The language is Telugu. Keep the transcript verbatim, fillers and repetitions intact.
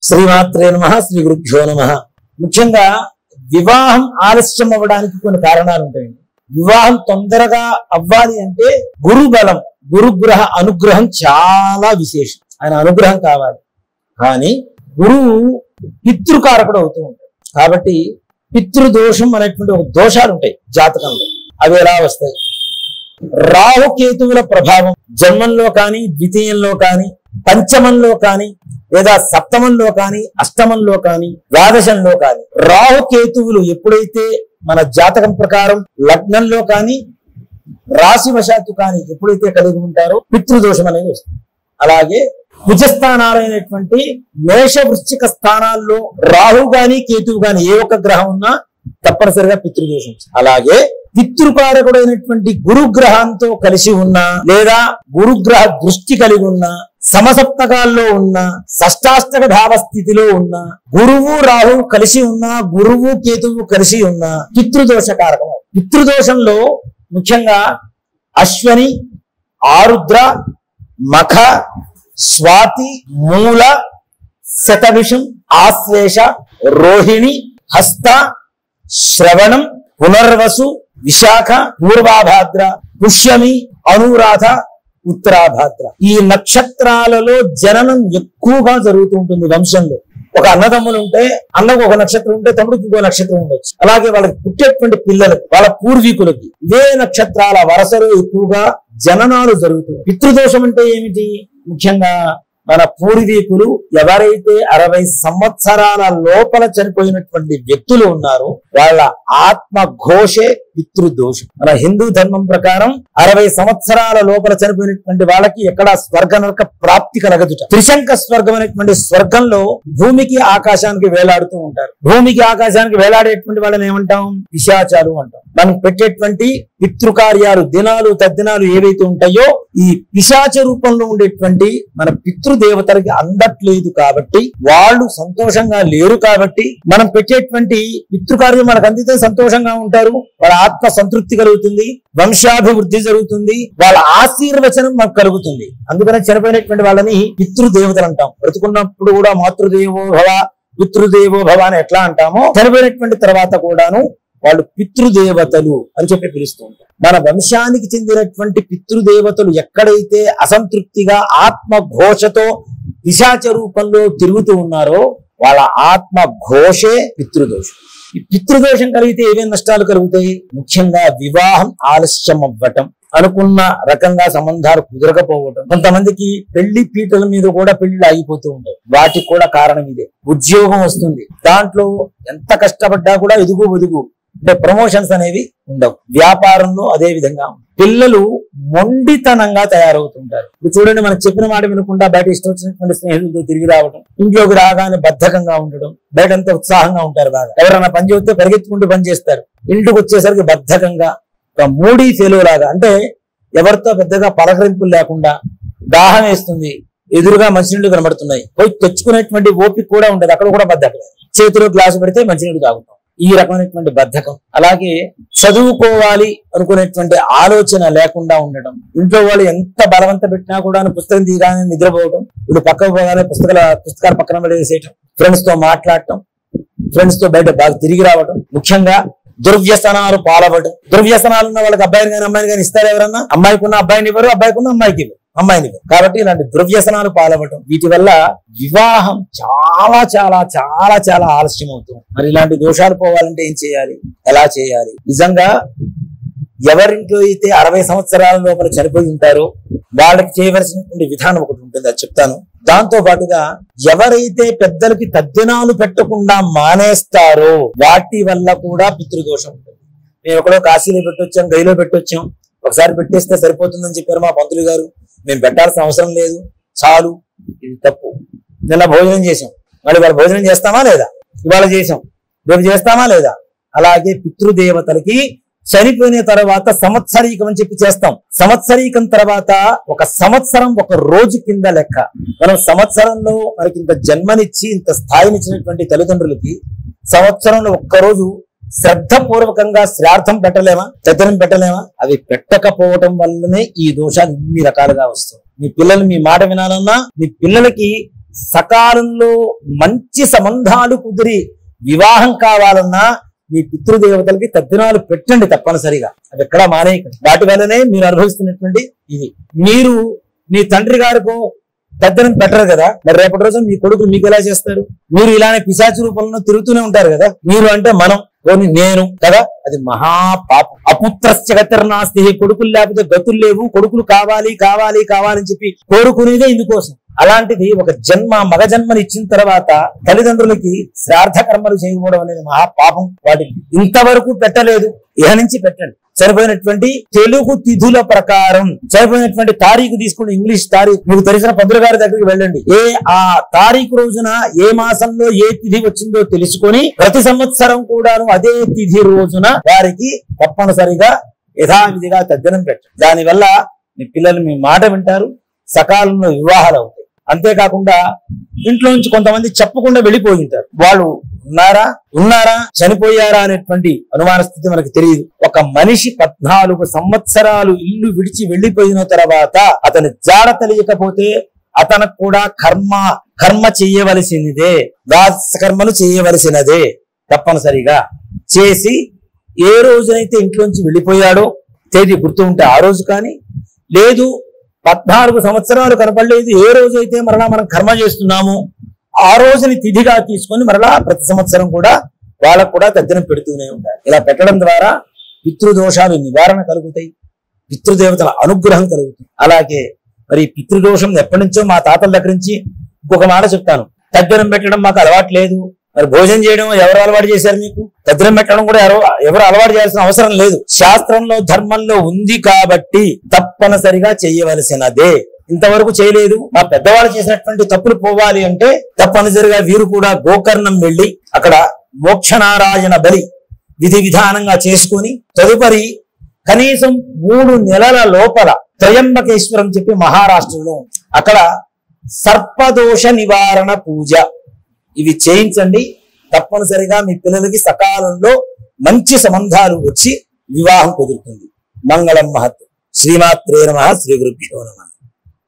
శ్రీమాత్రే నమః శ్రీ గురుభ్యో నమః. ముఖ్యంగా వివాహం ఆలస్యం అవ్వడానికి కొన్ని కారణాలు ఉంటాయండి. వివాహం తొందరగా అవ్వాలి అంటే గురు బలం, గురుగ్రహ అనుగ్రహం చాలా విశేషం. ఆయన అనుగ్రహం కావాలి. కానీ గురువు పితృకారకుడు అవుతూ ఉంటాడు. కాబట్టి పితృదోషం అనేటువంటి ఒక దోషాలు ఉంటాయి జాతకంలో. అవి ఎలా వస్తాయి? రాహుకేతువుల ప్రభావం జన్మంలో కానీ, ద్వితీయంలో కానీ, పంచమంలో కానీ, లేదా సప్తమంలో కానీ, అష్టమంలో కానీ, ద్వాదశంలో కానీ రాహుకేతువులు ఎప్పుడైతే మన జాతకం ప్రకారం లగ్నంలో కానీ, రాశివశాత్తు కానీ ఎప్పుడైతే కలిగి ఉంటారో పితృదోషం అనేది వస్తుంది. అలాగే కుజస్థానాలైనటువంటి మేష వృశ్చిక స్థానాల్లో రాహు గాని కేతువు గాని ఏ ఒక్క గ్రహం ఉన్నా తప్పనిసరిగా పితృదోషం. అలాగే పితృకారకుడైనటువంటి గురుగ్రహంతో కలిసి ఉన్న లేదా గురుగ్రహ దృష్టి కలిగి ఉన్న సమసప్తకాల్లో ఉన్న షష్టాష్టక భావ స్థితిలో ఉన్న గురువు రాహు కలిసి ఉన్న గురువు కేతువు కలిసి ఉన్న పితృదోష కారకం. పితృదోషంలో ముఖ్యంగా అశ్వని, ఆరుద్ర, మఖ, స్వాతి, మూల, శతభిషం, ఆశ్లేష, రోహిణి, హస్త, శ్రవణం, పునర్వసు, విశాఖ, పూర్వాభాద్ర, పుష్యమి, అనురాధ, ఉత్తరాభాద్ర ఈ నక్షత్రాలలో జననం ఎక్కువగా జరుగుతూ ఉంటుంది. వంశంలో ఒక అన్నదమ్ములు ఉంటే అన్నకు ఒక నక్షత్రం ఉంటే తమ్ముడికి ఇంకో నక్షత్రం ఉండొచ్చు. అలాగే వాళ్ళకి పుట్టేటువంటి పిల్లలకు వాళ్ళ పూర్వీకులకి ఇదే నక్షత్రాల వరుసలో ఎక్కువగా జననాలు జరుగుతుంది. పితృదోషం అంటే ఏమిటి? ముఖ్యంగా మన పూర్వీకులు ఎవరైతే అరవై సంవత్సరాల లోపల చనిపోయినటువంటి వ్యక్తులు ఉన్నారో వాళ్ళ ఆత్మ ఘోషే పితృదోషం. మన హిందూ ధర్మం ప్రకారం అరవై సంవత్సరాల లోపల చనిపోయినటువంటి వాళ్ళకి ఎక్కడ స్వర్గ నరక ప్రాప్తి కలగదుట. త్రిశంక స్వర్గం అనేటువంటి స్వర్గంలో భూమికి ఆకాశానికి వేలాడుతూ ఉంటారు. భూమికి ఆకాశానికి వేలాడేటువంటి వాళ్ళని ఏమంటాం? పిశాచాలు అంటాం. మనం పెట్టేటువంటి పితృకార్యాలు, దినాలు, తద్దినాలు ఏవైతే ఉంటాయో ఈ పిశాచ రూపంలో ఉండేటువంటి మన పితృదేవతలకి అందట్లేదు కాబట్టి, వాళ్ళు సంతోషంగా లేరు కాబట్టి మనం పెట్టేటువంటి పితృకార్యం మనకు అందితే సంతోషంగా ఉంటారు. వాళ్ళ ఆత్మ సంతృప్తి కలుగుతుంది, వంశాభివృద్ధి జరుగుతుంది, వాళ్ళ ఆశీర్వచనం మనకు కలుగుతుంది. అందుకనే చనిపోయినటువంటి వాళ్ళని పితృదేవతలు అంటాం. బ్రతుకున్నప్పుడు కూడా మాతృదేవో భవ, పితృదేవో భవ అని ఎట్లా అంటామో చనిపోయినటువంటి తర్వాత కూడాను వాళ్ళు పితృదేవతలు అని చెప్పి పిలుస్తూ ఉంటారు. మన వంశానికి చెందినటువంటి పితృదేవతలు ఎక్కడైతే అసంతృప్తిగా ఆత్మ ఘోషతో పిశాచ రూపంలో తిరుగుతూ ఉన్నారో వాళ్ళ ఆత్మ ఘోషే పితృదోషం. ఈ పితృదోషం కలిగితే ఏమేమి నష్టాలు కలుగుతాయి? ముఖ్యంగా వివాహం ఆలస్యం అవ్వటం, అనుకున్న రకంగా సంబంధాలు కుదరకపోవటం, కొంతమందికి పెళ్లి పీటల మీద కూడా పెళ్లిళ్ళు ఆగిపోతూ ఉంటాయి. వాటికి కూడా కారణం ఇదే. ఉద్యోగం వస్తుంది, దాంట్లో ఎంత కష్టపడ్డా కూడా ఎదుగు ఒదుగు అంటే ప్రమోషన్స్ అనేవి ఉండవు. వ్యాపారంలో అదే విధంగా పిల్లలు మొండితనంగా తయారవుతుంటారు. ఇప్పుడు చూడండి, మనం చెప్పిన మాట వినకుండా బయట ఇష్టం వచ్చినటువంటి స్నేహితులతో తిరిగి రావడం, ఇంట్లోకి రాగానే బద్ధకంగా ఉండడం, బయట అంతా ఉత్సాహంగా ఉంటారు. బాగా ఎవరైనా పని చేస్తే పరిగెత్తుకుంటూ పని చేస్తారు. ఇంటికి వచ్చేసరికి బద్ధకంగా ఒక మూడీ ఫెలో లాగా, అంటే ఎవరితో పెద్దగా పలకరింపులు లేకుండా, దాహం వేస్తుంది, ఎదురుగా మంచినీళ్లు కనబడుతున్నాయి, పోయి తెచ్చుకునేటువంటి ఓపిక కూడా ఉండదు. అక్కడ కూడా బద్ధకం. చేతిలో గ్లాసు పెడితే మంచినీళ్ళు తాగుతాం. ఈ రకమైనటువంటి బద్ధకం. అలాగే చదువుకోవాలి అనుకునేటువంటి ఆలోచన లేకుండా ఉండడం, ఇంట్లో వాళ్ళు ఎంత బలవంత పెట్టినా కూడా పుస్తకం తీయగానే నిద్రపోవడం, ఇప్పుడు పక్కకు పోగానే పుస్తకాల పుస్తకాలు పక్కన పడేసేయటం, ఫ్రెండ్స్ తో మాట్లాడటం, ఫ్రెండ్స్ తో బయట బాగా తిరిగి రావడం, ముఖ్యంగా దుర్వ్యసనాలు పాల్పడడం. దుర్వ్యసనాలు ఉన్న వాళ్ళకి అబ్బాయిని కానీ అమ్మాయిని కానీ ఇస్తారు ఎవరన్నా? అమ్మాయికి ఉన్న అబ్బాయిని ఇవ్వరు, అబ్బాయికి ఉన్న అమ్మాయికి ఇవ్వరు, అమ్మాయిని ఇవ్వరు. కాబట్టి ఇలాంటి దుర్వ్యసనాలు పాల్పడటం, వీటి వల్ల వివాహం చాలా చాలా చాలా చాలా ఆలస్యం అవుతుంది. మరి ఇలాంటి దోషాలు పోవాలంటే ఏం చేయాలి? ఎలా చేయాలి? నిజంగా ఎవరింట్లో అయితే అరవై సంవత్సరాల లోపల చనిపోయి ఉంటారో వాళ్ళకి చేయవలసినటువంటి విధానం ఒకటి ఉంటుంది, అది చెప్తాను. దాంతో పాటుగా ఎవరైతే పెద్దలకి తద్దినాలు పెట్టకుండా మానేస్తారో వాటి వల్ల కూడా పితృదోషం ఉంటుంది. మేము ఎక్కడో కాశీలో పెట్టొచ్చాం, గదిలో పెట్టొచ్చాం, ఒకసారి పెట్టేస్తే సరిపోతుందని చెప్పారు మా పంతులు గారు. మేము పెట్టాల్సిన అవసరం లేదు, చాలు. ఇది తప్పు. నిన్న భోజనం చేసాం, మళ్ళీ ఇవాళ భోజనం చేస్తామా లేదా? ఇవాళ చేసాం, రేపు చేస్తామా లేదా? అలాగే పితృదేవతలకి చనిపోయిన తర్వాత సంవత్సరీకం అని చెప్పి చేస్తాం. సంవత్సరీకం తర్వాత ఒక సంవత్సరం ఒక రోజు కింద లెక్క. మనం సంవత్సరంలో మనకి ఇంత జన్మనిచ్చి ఇంత స్థాయినిచ్చినటువంటి తల్లిదండ్రులకి సంవత్సరంలో ఒక్కరోజు శ్రద్ధపూర్వకంగా శ్రార్థం పెట్టలేమా? తద్దనం పెట్టలేమా? అవి పెట్టకపోవటం వల్లనే ఈ దోషాలు ఇన్ని రకాలుగా వస్తాయి. మీ పిల్లలు మీ మాట వినాలన్నా, మీ పిల్లలకి సకాలంలో మంచి సంబంధాలు కుదిరి వివాహం కావాలన్నా మీ పితృదేవతలకి తద్దినాలు పెట్టండి తప్పనిసరిగా. అది ఎక్కడా మానేయకండి. వాటి వల్లనే మీరు అనుభవిస్తున్నటువంటి ఇది. మీరు మీ తండ్రి గారికో పెద్దలను పెట్టరు కదా, మరి రేపటి రోజు మీ కొడుకు మీకు ఎలా చేస్తారు? మీరు ఇలానే పిశాచి రూపంలో తిరుగుతూనే ఉంటారు కదా. మీరు అంటే మనం, పోనీ నేను కదా, అది మహాపాపం. అపుత్రస్య గతిర్నాస్తి, కొడుకులు లేకపోతే గతులు లేవు, కొడుకులు కావాలి కావాలి కావాలని చెప్పి కోరుకునేదే ఇందుకోసం. అలాంటిది ఒక జన్మ మగ జన్మని ఇచ్చిన తర్వాత తల్లిదండ్రులకి శ్రాద్ధ కర్మలు చేయకపోవడం అనేది మహాపాపం. వాటికి ఇంతవరకు పెట్టలేదు, ఇహ నుంచి పెట్టండి. సరిపోయినటువంటి తెలుగు తిథుల ప్రకారం సరిపోయినటువంటి తారీఖు తీసుకుని, ఇంగ్లీష్ తారీఖు మీకు తెలిసిన పంతులు గారి దగ్గరికి వెళ్ళండి. ఏ ఆ తారీఖు రోజున ఏ మాసంలో ఏ తిథి వచ్చిందో తెలుసుకొని ప్రతి సంవత్సరం కూడాను అదే తిథి రోజున వారికి తప్పనిసరిగా యథావిధిగా తద్దినం పెట్టండి. దానివల్ల మీ పిల్లలు మీ మాట వింటారు, సకాలంలో వివాహాలు అవుతాయి. అంతేకాకుండా ఇంట్లో నుంచి కొంతమంది చెప్పకుండా వెళ్ళిపోయింటారు. వాళ్ళు ఉన్నారా ఉన్నారా చనిపోయారా అనేటువంటి అనుమాన స్థితి మనకు తెలియదు. ఒక మనిషి పద్నాలుగు సంవత్సరాలు ఇల్లు విడిచి వెళ్లిపోయిన తర్వాత అతని జాడ తెలియకపోతే అతనికి కూడా కర్మ కర్మ చెయ్యవలసినదే, దాస కర్మలు చేయవలసినదే. తప్పనిసరిగా చేసి ఏ రోజునైతే ఇంట్లోంచి వెళ్ళిపోయాడో తేదీ గుర్తు ఉంటే ఆ రోజు కానీ, లేదు పద్నాలుగు సంవత్సరాలు కనపడలేదు ఏ రోజైతే మరలా మనం కర్మ చేస్తున్నాము ఆ రోజుని తిథిగా తీసుకొని మరలా ప్రతి సంవత్సరం కూడా వాళ్ళకు కూడా తద్దినం పెడుతూనే ఉండాలి. ఇలా పెట్టడం ద్వారా పితృదోషాలు నివారణ కలుగుతాయి, పితృదేవతల అనుగ్రహం కలుగుతుంది. అలాగే మరి పితృదోషం ఎప్పటి నుంచో మా తాతల దగ్గర నుంచి ఇంకొక మాట చెప్తాను, తద్దినం పెట్టడం మాకు అలవాటు లేదు. మరి భోజనం చేయడం ఎవరు అలవాటు చేశారు? మీకు తద్దినం పెట్టడం కూడా ఎవరు ఎవరు అలవాటు చేయాల్సిన అవసరం లేదు. శాస్త్రంలో ధర్మంలో ఉంది కాబట్టి తప్పనిసరిగా చేయవలసినదే. ఇంతవరకు చేయలేదు, మా పెద్దవాళ్ళు చేసినటువంటి తప్పులు పోవాలి అంటే తప్పనిసరిగా వీరు కూడా గోకర్ణం వెళ్లి అక్కడ మోక్షనారాయణ బలి విధి విధానంగా చేసుకుని తదుపరి కనీసం మూడు నెలల లోపల త్రయంబకేశ్వరం చెప్పి మహారాష్ట్రలో అక్కడ సర్పదోష నివారణ పూజ ఇవి చేయించండి. తప్పనిసరిగా మీ పిల్లలకి సకాలంలో మంచి సంబంధాలు వచ్చి వివాహం కుదురుతుంది. మంగళం మహత్. శ్రీమాత్రే నమః. శ్రీ గురుభ్యో నమః.